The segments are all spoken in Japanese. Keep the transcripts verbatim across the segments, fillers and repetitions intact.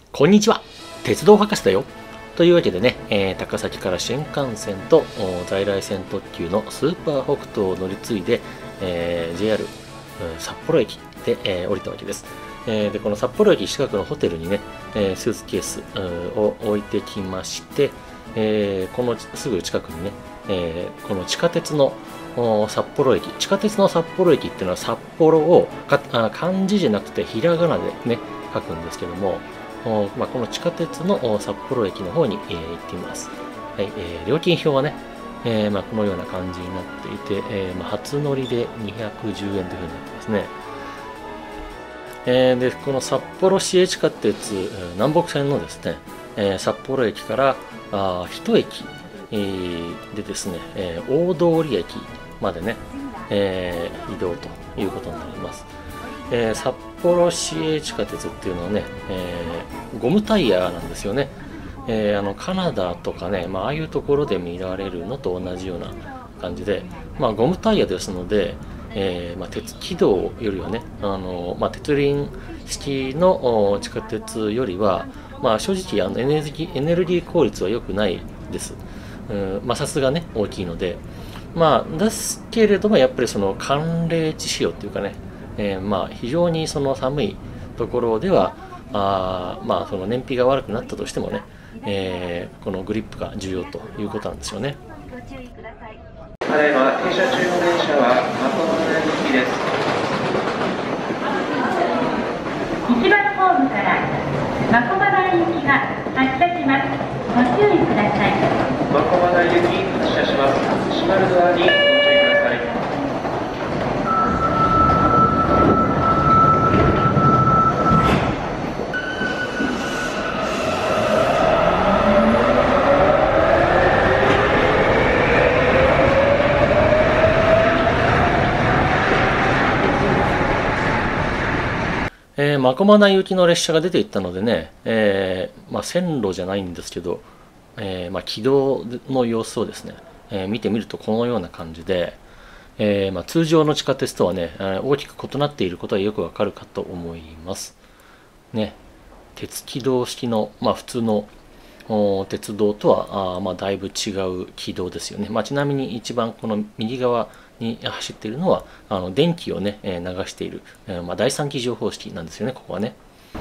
こんにちは、鉄道博士だよ。というわけでね、えー、高崎から新幹線と在来線特急のスーパー北斗を乗り継いで、えー、ジェイアール 札幌駅で、えー、降りたわけです。えー、でこの札幌駅近くのホテルにね、えー、スーツケースを置いてきまして、えー、このすぐ近くにね、えー、この地下鉄の札幌駅、地下鉄の札幌駅っていうのは札幌をかあ漢字じゃなくてひらがなでね書くんですけども、まあ、この地下鉄の札幌駅の方に、えー、行ってみます。はい、えー、料金表はね、えーまあ、このような感じになっていて、えーまあ、初乗りでにひゃくじゅうえんというふうになってますね。えー、でこの札幌市営地下鉄南北線のですね、えー、札幌駅からあ一駅、えー、でですね、えー、大通駅までね、えー、移動ということになります。えー、札幌市営地下鉄っていうのはね、えー、ゴムタイヤなんですよね。えー、あのカナダとかね、まあ、ああいうところで見られるのと同じような感じで、まあ、ゴムタイヤですので、えーまあ、鉄軌道よりはね、あのまあ、鉄輪式の地下鉄よりは、まあ、正直あのエネルギー、エネルギー効率は良くないです。さすがね大きいので、まあ、ですけれどもやっぱりその寒冷地仕様っていうかね、えー、まあ非常にその寒いところではあまあその燃費が悪くなったとしてもね、えー、このグリップが重要ということなんですよね。 ただいま停車中の電車はまこまな行きです。 一番ホームからまこまな行きが発車します。ご注意ください。 まこまな行き発車します。閉まるドアにご注意ください。 えー、まこまな行きの列車が出ていったのでね、えーまあ、線路じゃないんですけど、えーまあ、軌道の様子をですね、えー、見てみるとこのような感じで、えーまあ、通常の地下鉄とはね、大きく異なっていることはよくわかるかと思います。ね、鉄軌道式の、まあ、普通の鉄道とはあ、まあ、だいぶ違う軌道ですよね。まあ、ちなみに一番この右側に走っているのはあの電気をね流している、まあ、第三機乗方式なんですよね、ここはね。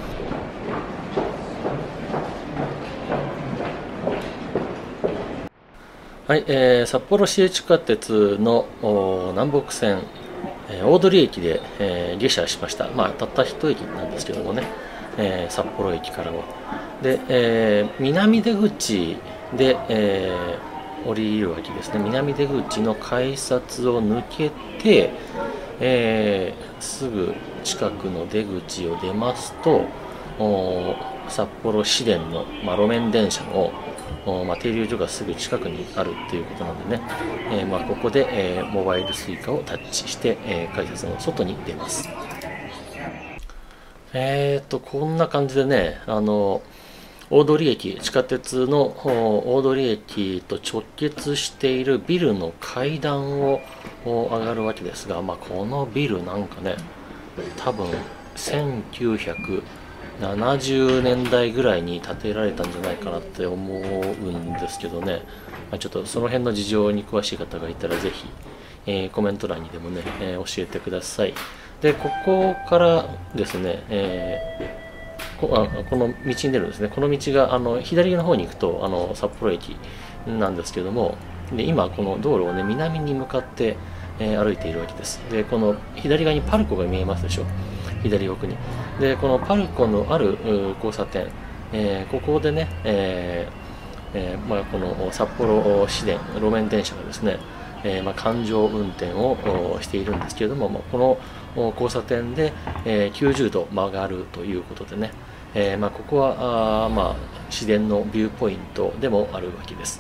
はい、えー、札幌市営地下鉄の南北線、えー、大通駅で、えー、下車しました。まあ、たった一駅なんですけどもね、えー、札幌駅からは。で、えー、南出口で、えー、降りるわけですね。南出口の改札を抜けて、えー、すぐ近くの出口を出ますと、札幌市電の、まあ、路面電車のまあ、停留所がすぐ近くにあるということなのでね、えーまあ、ここで、えー、モバイルスイカをタッチして、えー、改札の外に出ます。えーとこんな感じでね、あの大通駅、地下鉄の大通駅と直結しているビルの階段を上がるわけですが、まあ、このビルなんかね、多分せんきゅうひゃくななじゅうねんだいぐらいに建てられたんじゃないかなって思うんですけどね、まあ、ちょっとその辺の事情に詳しい方がいたらぜひ、えー、コメント欄にでもね、えー、教えてください。で、ここからですね、えー、こ, あこの道に出るんですね。この道があの左の方に行くとあの札幌駅なんですけども、で今この道路をね南に向かって、えー、歩いているわけです。で、この左側にパルコが見えますでしょ。左奥に。で、このパルコのある交差点、えー、ここでね、えーえーまあ、この札幌市電路面電車がですね、えーまあ、環状運転をしているんですけれども、まあ、この交差点で、えー、きゅうじゅうど曲がるということでね、えーまあ、ここはあ、まあ、市電のビューポイントでもあるわけです。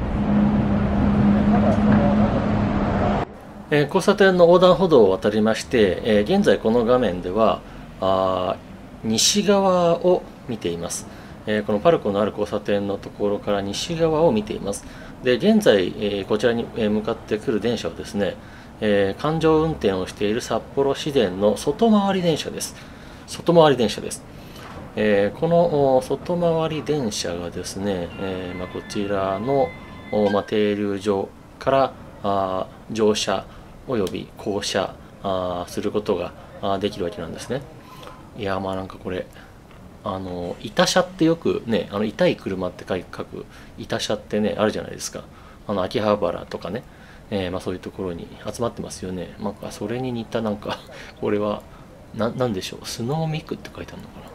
えー、交差点の横断歩道を渡りまして、えー、現在この画面ではあ西側を見ています、えー、このパルコのある交差点のところから西側を見ています。で、現在、えー、こちらに向かってくる電車はですね、えー、環状運転をしている札幌市電の外回り電車です。外回り電車です。 えー、この外回り電車がですね、えーまあ、こちらの、まあ、停留所からあ乗車および降車あすることがあできるわけなんですね。いやまあなんかこれあの板車ってよくね、あの痛い車って書く板車ってねあるじゃないですか。あの秋葉原とかね、えーまあ、そういうところに集まってますよね。なんかそれに似たなんかこれはななんでしょう、スノーミクって書いてあるのかな。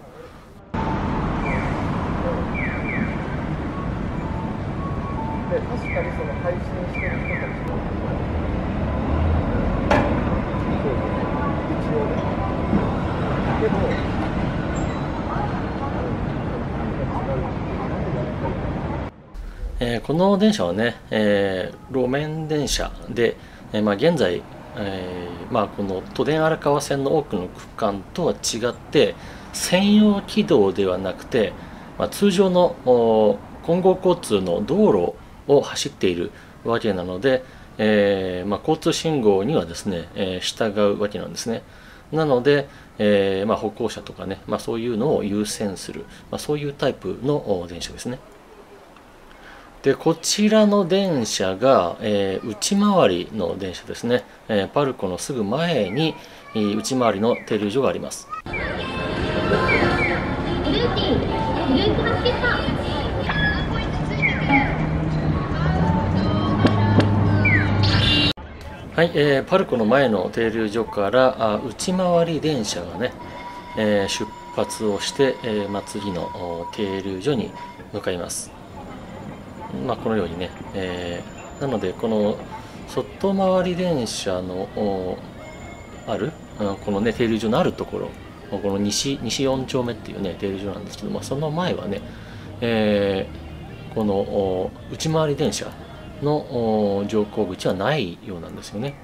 で確かにその配信してる人たちも一応ね、けどえー、この電車はね、えー、路面電車で、えーまあ、現在、えーまあ、この都電荒川線の多くの区間とは違って専用軌道ではなくて、まあ、通常の混合交通の道路を走っているわけなので、えーまあ、交通信号にはですね、えー、従うわけなんですね。なので、えーまあ、歩行者とかね、まあ、そういうのを優先する、まあ、そういうタイプの電車ですね。でこちらの電車が、えー、内回りの電車ですね、えー、パルコのすぐ前に、えー、内回りの停留所があります。はい、えー、パルコの前の停留所からあ内回り電車がね、えー、出発をして、えーまあ、次の停留所に向かいます。まあ、このようにね、えー、なのでこの外回り電車のあるこのね停留所のあるところ、この西西よん丁目っていうね停留所なんですけども、その前はね、えー、この内回り電車の乗降口はないようなんですよね。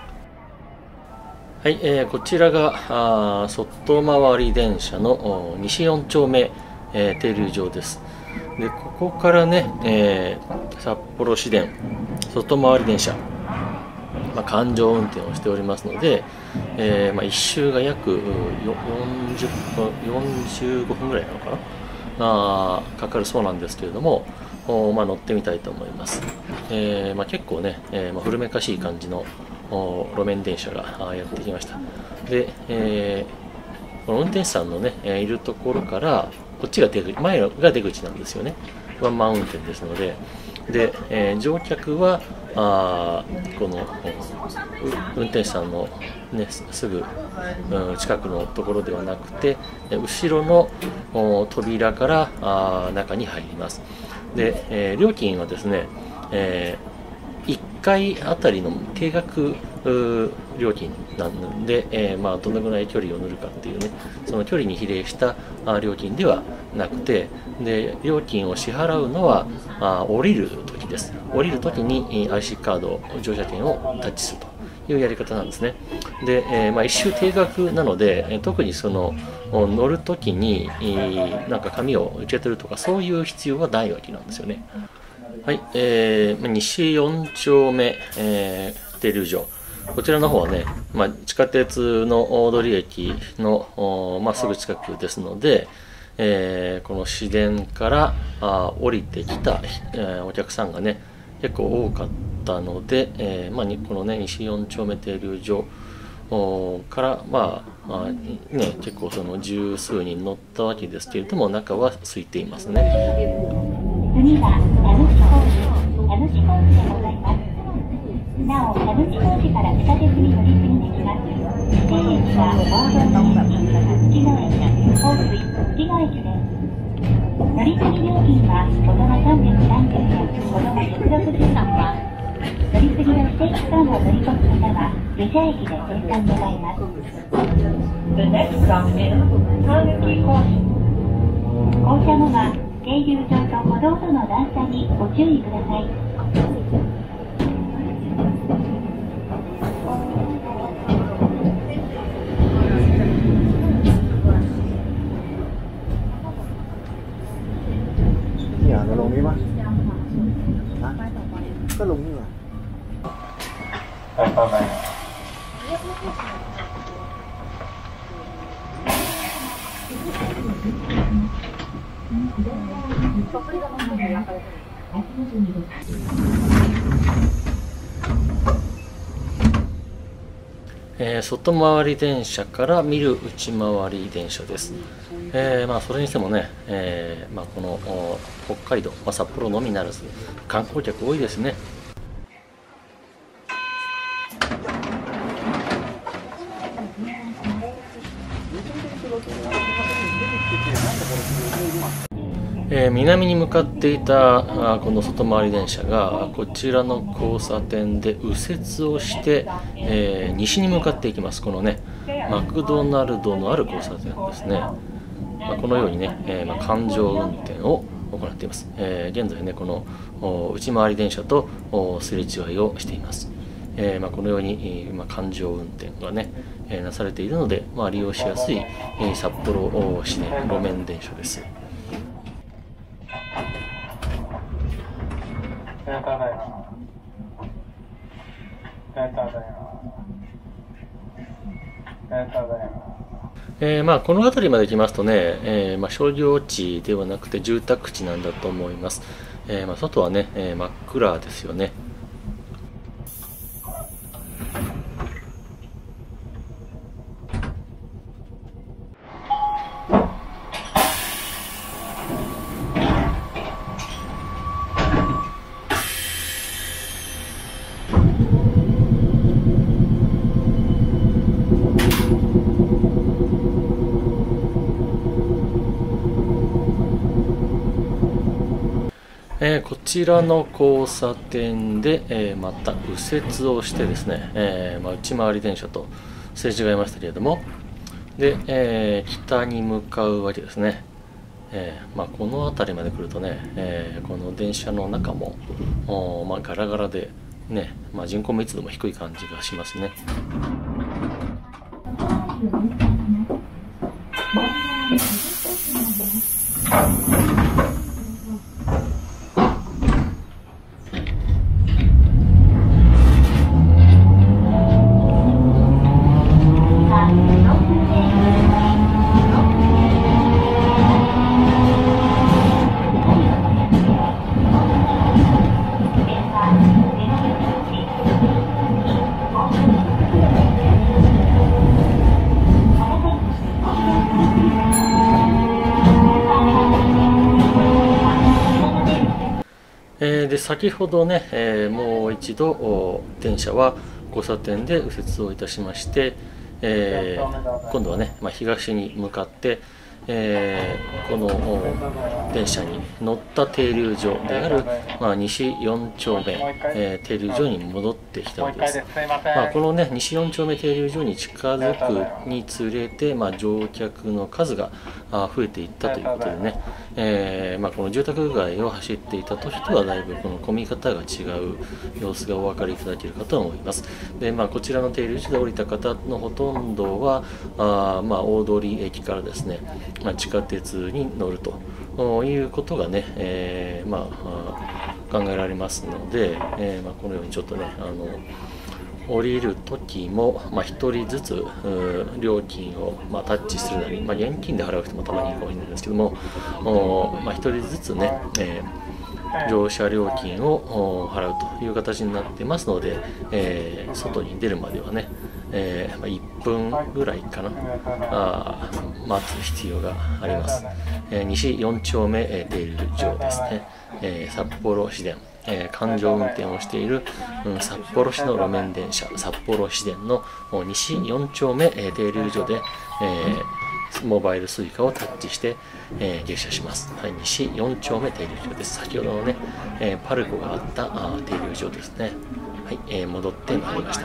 はい、えー、こちらがあ外回り電車の西よん丁目、えー、停留場です。でここからね、えー、札幌市電外回り電車、まあ、環状運転をしておりますので、えーまあ、いっ周が約よんじゅっぷんよんじゅうごふんぐらいなのかなあかかるそうなんですけれども、まあ、乗ってみたいと思います。えーまあ、結構ね、えーまあ、古めかしい感じの路面電車がやってきました。で、えー、この運転手さんのねいるところからこっちが出口、前が出口なんですよね。ワンマン運転ですので、で、えー、乗客はあこの運転手さんの、ね、すぐ、うん、近くのところではなくて、後ろの扉からあ中に入ります。で、えー、料金はですね、えー、いっかいあたりの定額料金なんで、えーまあ、どのぐらい距離を乗るかっていうね、その距離に比例した料金ではなくて、で料金を支払うのはあ降りるときです。降りるときに アイシー カード、乗車券をタッチするというやり方なんですね。で、えーまあ、一周定額なので、特にその乗るときになんか紙を受け取るとかそういう必要はないわけなんですよね。はい、えー、西よん丁目、えー、停留所。こちらの方はね、まあ、地下鉄の大通駅の、まあ、すぐ近くですので、えー、この市電からあ降りてきた、えー、お客さんがね結構多かったので、えーまあ、このね西よん丁目停留所から、まあまあね、結構その十数人乗ったわけですけれども、中は空いていますね。 次は矢口工事、矢口工事でございます。なお、矢口工事から地下鉄に乗り継ぎできます。指定駅は大通駅、月野駅、放水、月野駅です。乗り継ぎ料金は大人さんびゃくさんじゅうえん、子供ひゃくろくじゅうえんは乗り継ぎの指定期間を乗り越す方は下車駅で転換願います。The next stop is 川口工事。降車後は停留場と歩道との段差にご注意ください。 เนี่ยเราลงนี้มั้ยฮะก็ลงนี่ว่ะไปต่อไปえー、外回り電車から見る内回り電車です。えーまあ、それにしてもね、えーまあ、この北海道、まあ、札幌のみならず観光客多いですね。えー、南に向かっていたあこの外回り電車がこちらの交差点で右折をして、えー、西に向かっていきます。このねマクドナルドのある交差点ですね。まあ、このようにね、えーまあ、環状運転を行っています。えー、現在ねこの内回り電車とすれ違いをしています。えーまあ、このように、まあ、環状運転がね、えー、なされているので、まあ、利用しやすい、えー、札幌市電路面電車です。えーまあ、この辺りまで来ますとね、えーまあ、商業地ではなくて住宅地なんだと思います。えーまあ、外はね、えー、真っ暗ですよね。えー、こちらの交差点で、えー、また右折をしてですね、えーまあ、内回り電車とすれ違いましたけれども、で、えー、北に向かうわけですね。えーまあ、この辺りまで来るとね、えー、この電車の中も、まあ、ガラガラで、ねまあ、人口密度も低い感じがしますね。で先ほどね、えー、もう一度電車は交差点で右折をいたしまして、えー、今度はね、まあ、東に向かって、えー、この電車に乗った停留所である、まあ、西よん丁目、えー、停留所に戻ってきたわけです。まあ、このね西よん丁目停留所に近づくにつれて、まあ、乗客の数が増えていったということでね、えーまあ、この住宅街を走っていた時とはだいぶこの混み方が違う様子がお分かりいただけるかと思います。で、まあ、こちらの停留所で降りた方のほとんどはあ、まあ、大通駅からですね、まあ、地下鉄に乗るということがね、えーまあ、考えられますので、えーまあ、このようにちょっとねあの降りる時も、まあ、ひとりずつ料金を、まあ、タッチするなり、まあ、現金で払う人もたまにいるかもしれないんですけども、まあ、ひとりずつね、えー、乗車料金を払うという形になってますので、えー、外に出るまではね、えーまあ、いっぷんぐらいかなあ待つ必要があります。えー、西よん丁目、えー、停留所ですね、えー、札幌市電、えー、環状運転をしている、うん、札幌市の路面電車札幌市電の西よん丁目、えー、停留所で、えー、モバイルスイカをタッチして、えー、下車します。はい、西よん丁目停留所です。先ほどのね、えー、パルコがあったあ停留所ですね。はい、えー、戻ってまいりました。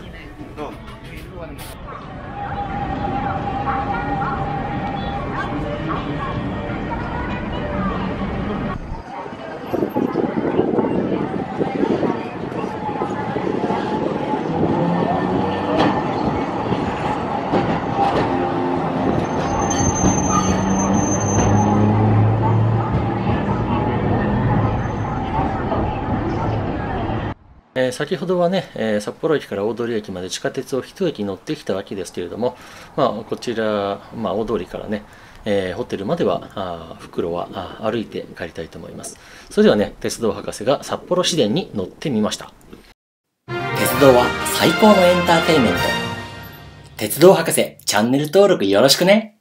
えー、先ほどはね、えー、札幌駅から大通駅まで地下鉄を一駅乗ってきたわけですけれども、まあ、こちら、まあ、大通りからね、 えー、ホテルまでは、あ袋はあ歩いて帰りたいと思います。それではね、鉄道博士が札幌市電に乗ってみました。鉄道は最高のエンターテインメント。鉄道博士、チャンネル登録よろしくね。